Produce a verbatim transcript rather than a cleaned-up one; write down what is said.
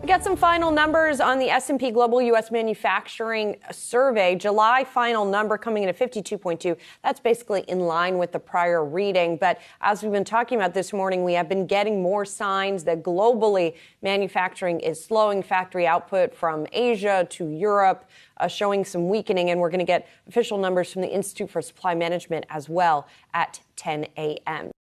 We got some final numbers on the S and P Global U S manufacturing survey. July final number coming in at fifty-two point two. That's basically in line with the prior reading. But as we've been talking about this morning, we have been getting more signs that globally manufacturing is slowing. Factory output from Asia to Europe uh, showing some weakening. And we're going to get official numbers from the Institute for Supply Management as well at ten a.m.